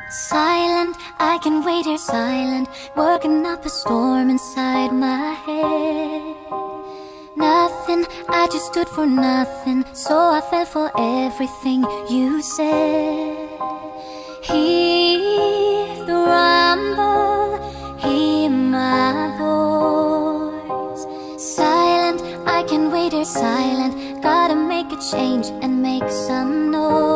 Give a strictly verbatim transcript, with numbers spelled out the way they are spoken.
Silent, I can wait here silent, working up a storm inside my head. Nothing, I just stood for nothing, so I fell for everything you said. Hear the rumble, hear my voice. Silent, I can wait here silent, gotta make a change and make some noise.